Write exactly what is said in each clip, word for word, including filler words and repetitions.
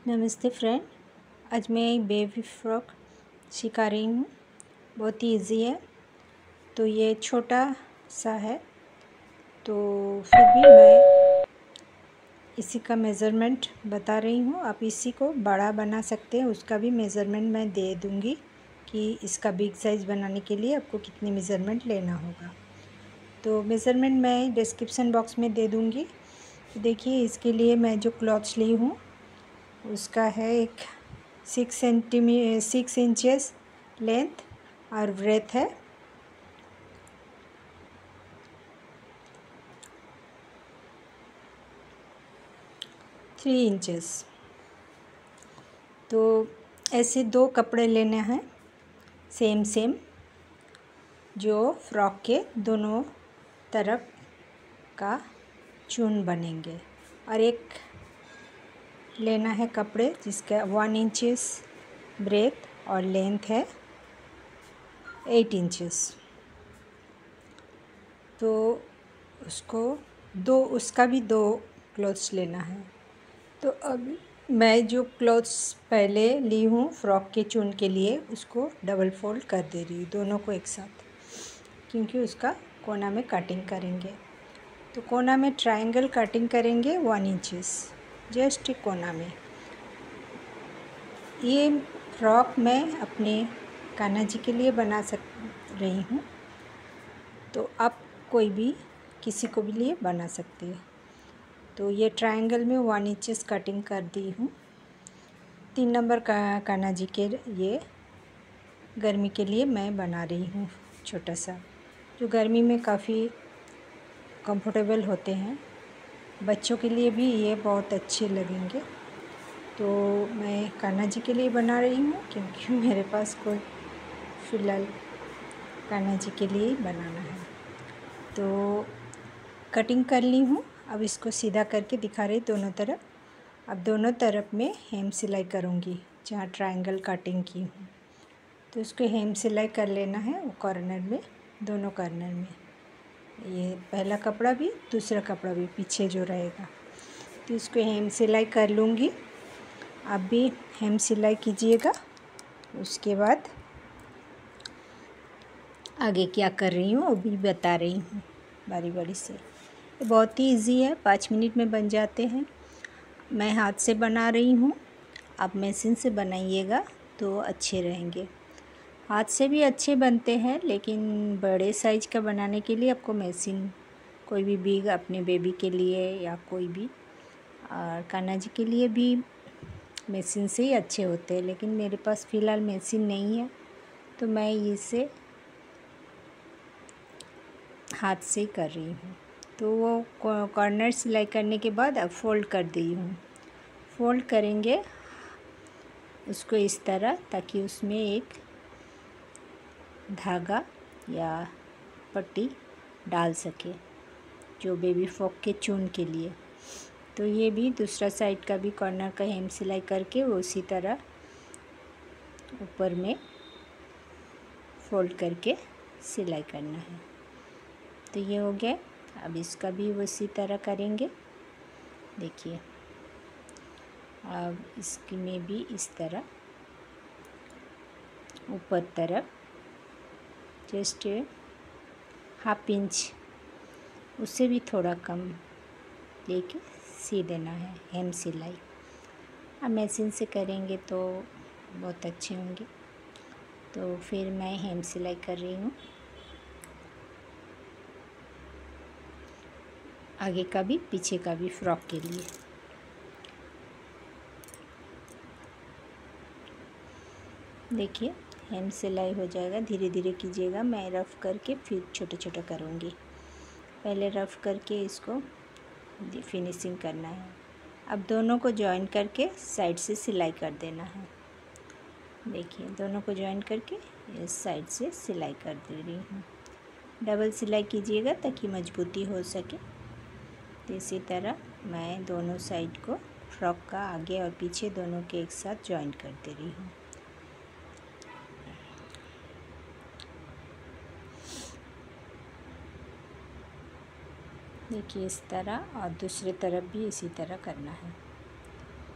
नमस्ते फ्रेंड, आज मैं एक बेबी फ्रॉक सिखा रही हूँ। बहुत ही इजी है। तो ये छोटा सा है, तो फिर भी मैं इसी का मेज़रमेंट बता रही हूँ। आप इसी को बड़ा बना सकते हैं, उसका भी मेज़रमेंट मैं दे दूँगी कि इसका बिग साइज़ बनाने के लिए आपको कितनी मेज़रमेंट लेना होगा। तो मेज़रमेंट मैं डिस्क्रिप्शन बॉक्स में दे दूँगी। देखिए, इसके लिए मैं जो क्लॉथ्स ली हूँ उसका है एक six centimetre six inches length और ब्रेथ है थ्री इंचेस। तो ऐसे दो कपड़े लेने हैं सेम सेम, जो फ्रॉक के दोनों तरफ का चून बनेंगे। और एक लेना है कपड़े जिसका वन इंचेस ब्रेथ और लेंथ है एट इंचेस। तो उसको दो उसका भी दो क्लॉथ्स लेना है। तो अब मैं जो क्लॉथ्स पहले ली हूँ फ्रॉक के चून के लिए, उसको डबल फोल्ड कर दे रही हूँ दोनों को एक साथ, क्योंकि उसका कोना में कटिंग करेंगे। तो कोना में ट्रायंगल कटिंग करेंगे वन इंचेस, जस्ट कोना में। ये फ्रॉक मैं अपने कान्हा जी के लिए बना सक रही हूँ, तो आप कोई भी किसी को भी लिए बना सकते हैं। तो ये ट्रायंगल में वन इंचेस कटिंग कर दी हूँ। तीन नंबर का कान्हा जी के ये गर्मी के लिए मैं बना रही हूँ, छोटा सा, जो गर्मी में काफ़ी कंफर्टेबल होते हैं। बच्चों के लिए भी ये बहुत अच्छे लगेंगे। तो मैं कान्हा जी के लिए बना रही हूँ, क्योंकि मेरे पास कोई फ़िलहाल कान्हा जी के लिए ही बनाना है। तो कटिंग कर ली हूँ। अब इसको सीधा करके दिखा रही दोनों तरफ। अब दोनों तरफ में हेम सिलाई करूँगी, जहाँ ट्रायंगल कटिंग की हूँ। तो इसको हेम सिलाई कर लेना है वो कॉर्नर में, दोनों कॉर्नर में। ये पहला कपड़ा भी, दूसरा कपड़ा भी पीछे जो रहेगा, तो इसको हेम सिलाई कर लूँगी। आप भी हेम सिलाई कीजिएगा। उसके बाद आगे क्या कर रही हूँ वो भी बता रही हूँ बारी बारी से। ये बहुत ही इजी है, पाँच मिनट में बन जाते हैं। मैं हाथ से बना रही हूँ, आप मशीन से बनाइएगा तो अच्छे रहेंगे। हाथ से भी अच्छे बनते हैं, लेकिन बड़े साइज का बनाने के लिए आपको मशीन, कोई भी बिग अपने बेबी के लिए या कोई भी, और कान्हा जी के लिए भी मशीन से ही अच्छे होते हैं। लेकिन मेरे पास फ़िलहाल मशीन नहीं है, तो मैं इसे हाथ से ही कर रही हूँ। तो वो कॉर्नर सिलाई करने के बाद अब फ़ोल्ड कर दी हूँ। फ़ोल्ड करेंगे उसको इस तरह, ताकि उसमें एक धागा या पट्टी डाल सके, जो बेबी फ्रॉक के चून के लिए। तो ये भी दूसरा साइड का भी कॉर्नर का हेम सिलाई करके वो उसी तरह ऊपर में फ़ोल्ड करके सिलाई करना है। तो ये हो गया। अब इसका भी उसी तरह करेंगे। देखिए, अब इसकी में भी इस तरह ऊपर तरफ जस्ट हाफ इंच, उससे भी थोड़ा कम लेके सी देना है हेम सिलाई। अब मशीन से करेंगे तो बहुत अच्छे होंगे। तो फिर मैं हेम सिलाई कर रही हूँ, आगे का भी पीछे का भी फ्रॉक के लिए। देखिए, हेम सिलाई हो जाएगा, धीरे धीरे कीजिएगा। मैं रफ़ करके फिर छोटे छोटे करूँगी। पहले रफ़ करके इसको फिनिशिंग करना है। अब दोनों को जॉइन करके साइड से सिलाई कर देना है। देखिए, दोनों को जॉइन करके इस साइड से सिलाई कर दे रही हूँ। डबल सिलाई कीजिएगा ताकि मजबूती हो सके। तो इसी तरह मैं दोनों साइड को फ्रॉक का आगे और पीछे दोनों के एक साथ जॉइन कर दे रही हूँ। देखिए, इस तरह, और दूसरी तरफ भी इसी तरह करना है।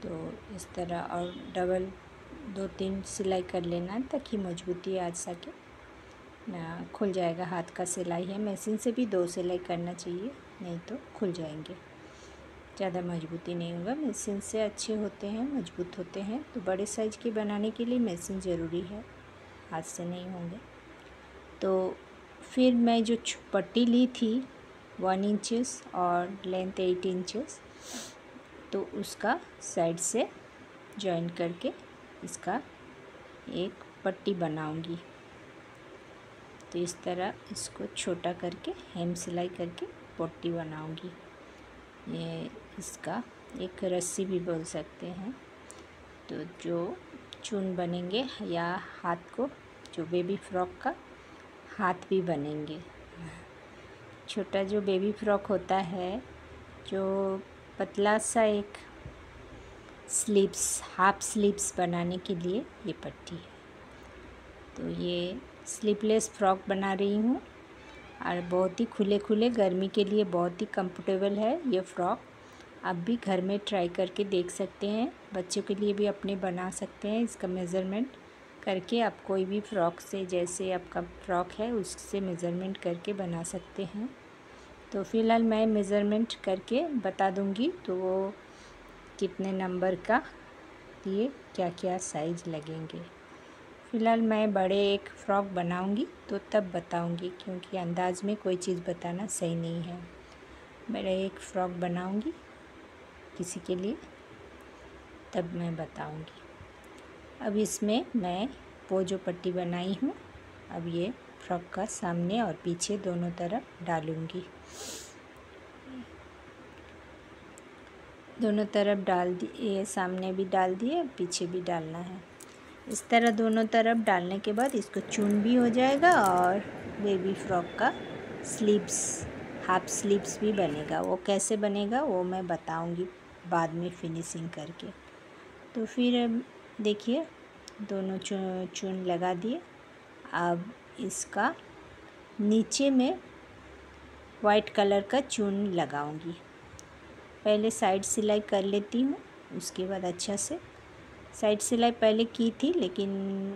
तो इस तरह और डबल दो तीन सिलाई कर लेना ताकि मजबूती आ सके ना। खुल जाएगा, हाथ का सिलाई है, मशीन से भी दो सिलाई करना चाहिए, नहीं तो खुल जाएंगे, ज़्यादा मजबूती नहीं होगा। मशीन से अच्छे होते हैं, मजबूत होते हैं। तो बड़े साइज़ के बनाने के लिए मशीन ज़रूरी है, हाथ से नहीं होंगे। तो फिर मैं जो पट्टी ली थी वन इंचेस और लेंथ एट इंचेस, तो उसका साइड से जॉइन करके इसका एक पट्टी बनाऊंगी। तो इस तरह इसको छोटा करके हेम सिलाई करके पट्टी बनाऊंगी। ये इसका एक रस्सी भी बोल सकते हैं। तो जो चून बनेंगे या हाथ को, जो बेबी फ्रॉक का हाथ भी बनेंगे। छोटा जो बेबी फ्रॉक होता है, जो पतला सा एक स्लीव्स, हाफ स्लीव्स बनाने के लिए ये पट्टी है। तो ये स्लीवलेस फ्रॉक बना रही हूँ और बहुत ही खुले खुले, गर्मी के लिए बहुत ही कंफर्टेबल है ये फ्रॉक। आप भी घर में ट्राई करके देख सकते हैं, बच्चों के लिए भी अपने बना सकते हैं। इसका मेज़रमेंट करके आप कोई भी फ्रॉक से, जैसे आपका फ्रॉक है उससे मेज़रमेंट करके बना सकते हैं। तो फ़िलहाल मैं मेज़रमेंट करके बता दूँगी, तो वो कितने नंबर का लिए क्या क्या साइज़ लगेंगे। फ़िलहाल मैं बड़े एक फ़्रॉक बनाऊंगी तो तब बताऊंगी, क्योंकि अंदाज में कोई चीज़ बताना सही नहीं है। बड़े एक फ़्रॉक बनाऊंगी किसी के लिए, तब मैं बताऊंगी। अब इसमें मैं वो जो पट्टी बनाई हूँ, अब ये फ्रॉक का सामने और पीछे दोनों तरफ डालूंगी। दोनों तरफ डाल दिए, सामने भी डाल दिए, पीछे भी डालना है। इस तरह दोनों तरफ डालने के बाद इसको चून भी हो जाएगा और बेबी फ्रॉक का स्लीव्स, हाफ स्लीव्स भी बनेगा। वो कैसे बनेगा वो मैं बताऊंगी बाद में फिनिशिंग करके। तो फिर देखिए दोनों चून चून लगा दिए। अब इसका नीचे में वाइट कलर का चून लगाऊंगी। पहले साइड सिलाई कर लेती हूँ, उसके बाद अच्छा से साइड सिलाई पहले की थी, लेकिन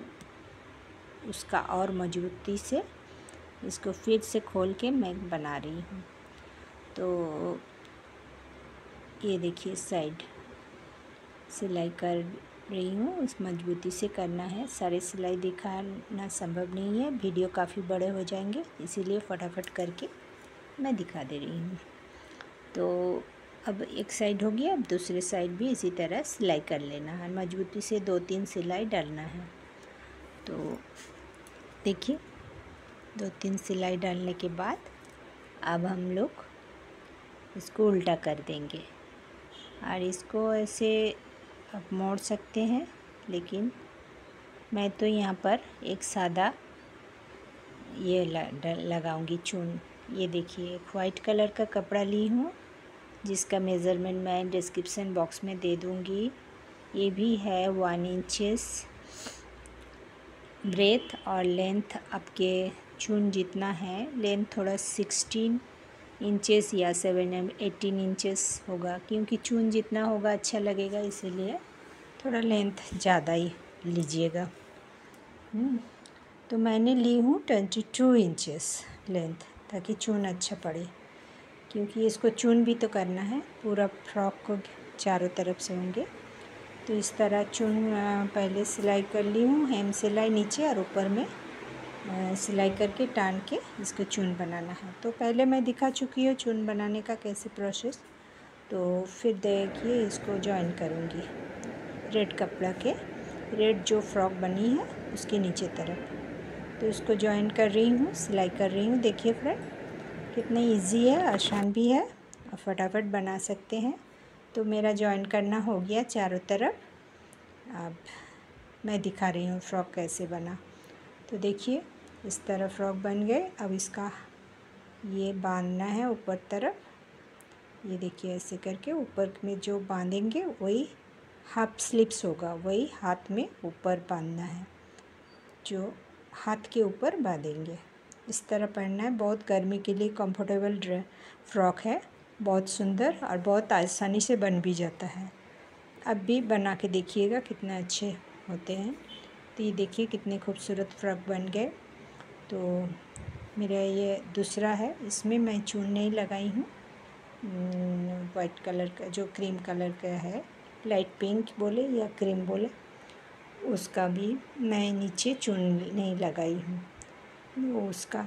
उसका और मजबूती से इसको फिर से खोल के मैं बना रही हूँ। तो ये देखिए साइड सिलाई कर रही हूँ, उस मजबूती से करना है। सारे सिलाई दिखाना संभव नहीं है, वीडियो काफ़ी बड़े हो जाएंगे, इसीलिए फटाफट करके मैं दिखा दे रही हूँ। तो अब एक साइड हो गया, अब दूसरे साइड भी इसी तरह सिलाई कर लेना है। मजबूती से दो तीन सिलाई डालना है। तो देखिए दो तीन सिलाई डालने के बाद अब हम लोग इसको उल्टा कर देंगे और इसको ऐसे आप मोड़ सकते हैं, लेकिन मैं तो यहाँ पर एक सादा ये लगाऊंगी चून। ये देखिए एक वाइट कलर का कपड़ा ली हूँ, जिसका मेज़रमेंट मैं डिस्क्रिप्शन बॉक्स में दे दूँगी। ये भी है वन इंचेस ब्रेथ और लेंथ आपके चून जितना है। लेंथ थोड़ा सिक्सटीन इंचेस या सेवन एटीन इंचेस होगा, क्योंकि चून जितना होगा अच्छा लगेगा, इसीलिए थोड़ा लेंथ ज़्यादा ही लीजिएगा। तो मैंने ली हूँ ट्वेंटी टू इंचेस लेंथ, ताकि चून अच्छा पड़े, क्योंकि इसको चून भी तो करना है, पूरा फ्रॉक को चारों तरफ से होंगे। तो इस तरह चून पहले सिलाई कर ली हूँ, हेम सिलाई नीचे और ऊपर में सिलाई करके टान के इसको चून बनाना है। तो पहले मैं दिखा चुकी हूँ चून बनाने का कैसे प्रोसेस। तो फिर देखिए इसको जॉइन करूँगी रेड कपड़ा के, रेड जो फ्रॉक बनी है उसके नीचे तरफ। तो इसको जॉइन कर रही हूँ, सिलाई कर रही हूँ। देखिए फ्रेंड कितना इजी है, आसान भी है और फटाफट बना सकते हैं। तो मेरा जॉइन करना हो गया चारों तरफ। अब मैं दिखा रही हूँ फ्रॉक कैसे बना। तो देखिए इस तरह फ्रॉक बन गए। अब इसका ये बांधना है ऊपर तरफ। ये देखिए ऐसे करके ऊपर में जो बांधेंगे वही हाफ स्लीव्स होगा, वही हाथ में ऊपर बांधना है, जो हाथ के ऊपर बांधेंगे। इस तरह पहनना है। बहुत गर्मी के लिए कंफर्टेबल फ्रॉक है, बहुत सुंदर और बहुत आसानी से बन भी जाता है। अब भी बना के देखिएगा कितने अच्छे होते हैं। तो ये देखिए कितने खूबसूरत फ्रॉक बन गए। तो मेरा ये दूसरा है, इसमें मैं चून नहीं लगाई हूँ, वाइट कलर का जो क्रीम कलर का है, लाइट पिंक बोले या क्रीम बोले, उसका भी मैं नीचे चून नहीं लगाई हूँ, वो उसका।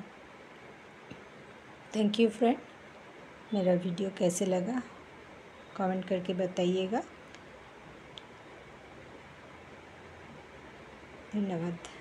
थैंक यू फ्रेंड, मेरा वीडियो कैसे लगा कमेंट करके बताइएगा। धन्यवाद।